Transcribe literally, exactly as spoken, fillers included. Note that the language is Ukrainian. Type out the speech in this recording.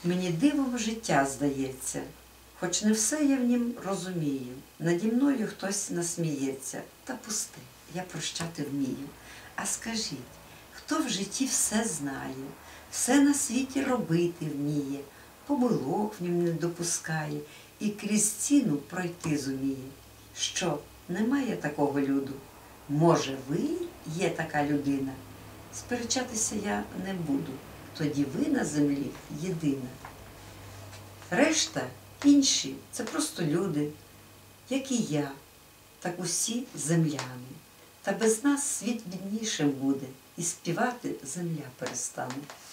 Мені дивом життя здається, хоч не все я в нім розумію. Наді мною хтось насміється. Та пусти, я прощати вмію. А скажіть, хто в житті все знає, все на світі робити вміє, помилок в нім не допускає і крізь ціну пройти зуміє? Що, немає такого люду? Може, ви є така людина? Сперечатися я не буду, тоді ви на землі єдина. Решта, інші – це просто люди, як і я, так усі земляни. Та без нас світ біднішим буде, і співати земля перестане.